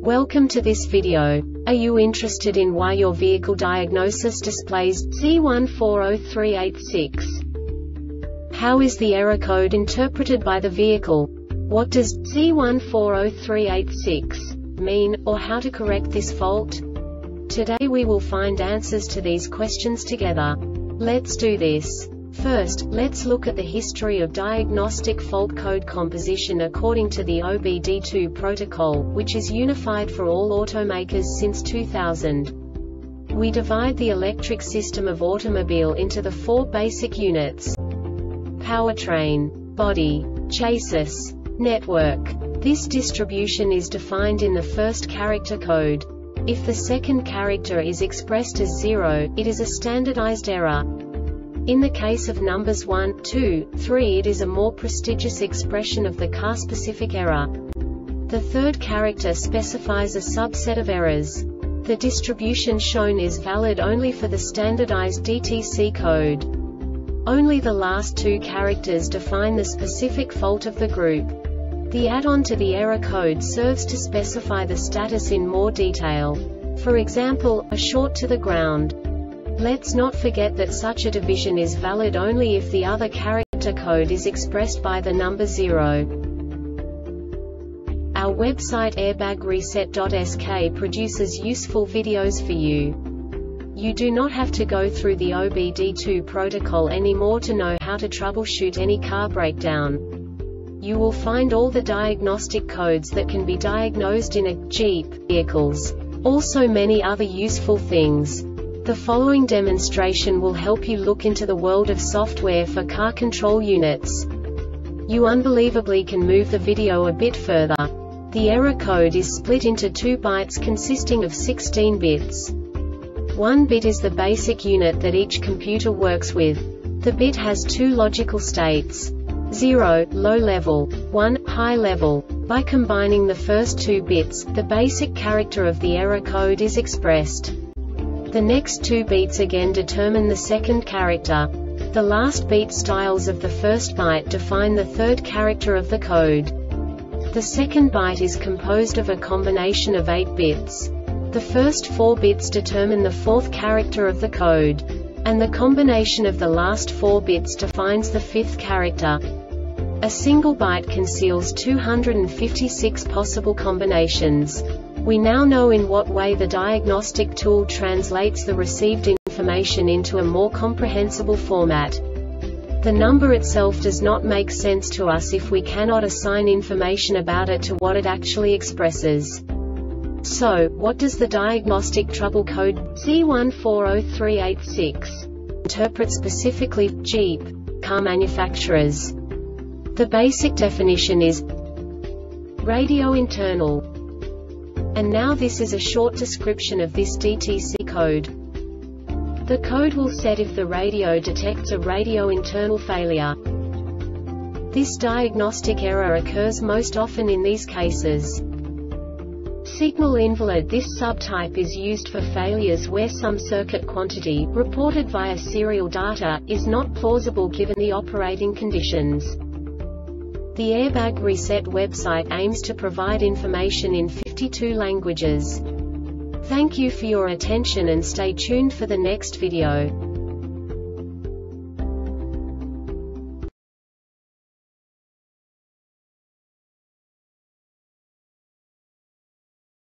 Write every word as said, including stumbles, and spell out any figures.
Welcome to this video. Are you interested in why your vehicle diagnosis displays Z one four zero three eight six? How is the error code interpreted by the vehicle? What does Z one four zero three eight six mean, or how to correct this fault? Today we will find answers to these questions together. Let's do this. First, let's look at the history of diagnostic fault code composition according to the O B D two protocol, which is unified for all automakers since two thousand. We divide the electric system of automobile into the four basic units: powertrain, body, chassis, network. This distribution is defined in the first character code. If the second character is expressed as zero, it is a standardized error. In the case of numbers one, two, three, it is a more prestigious expression of the car-specific error. The third character specifies a subset of errors. The distribution shown is valid only for the standardized D T C code. Only the last two characters define the specific fault of the group. The add-on to the error code serves to specify the status in more detail. For example, a short to the ground. Let's not forget that such a division is valid only if the other character code is expressed by the number zero. Our website airbag reset dot S K produces useful videos for you. You do not have to go through the O B D two protocol anymore to know how to troubleshoot any car breakdown. You will find all the diagnostic codes that can be diagnosed in a Jeep vehicles. Also many other useful things. The following demonstration will help you look into the world of software for car control units. You unbelievably can move the video a bit further. The error code is split into two bytes consisting of sixteen bits. One bit is the basic unit that each computer works with. The bit has two logical states: zero, low level, one, high level. By combining the first two bits, the basic character of the error code is expressed. The next two beats again determine the second character. The last beat styles of the first byte define the third character of the code. The second byte is composed of a combination of eight bits. The first four bits determine the fourth character of the code. And the combination of the last four bits defines the fifth character. A single byte conceals two hundred fifty-six possible combinations. We now know in what way the diagnostic tool translates the received information into a more comprehensible format. The number itself does not make sense to us if we cannot assign information about it to what it actually expresses. So, what does the diagnostic trouble code Z one four zero three eight six interpret specifically for Jeep car manufacturers? The basic definition is radio internal. And now this is a short description of this D T C code. The code will set if the radio detects a radio internal failure. This diagnostic error occurs most often in these cases: signal invalid. This subtype is used for failures where some circuit quantity, reported via serial data, is not plausible given the operating conditions. The Airbag Reset website aims to provide information in fifty-two languages. Thank you for your attention and stay tuned for the next video.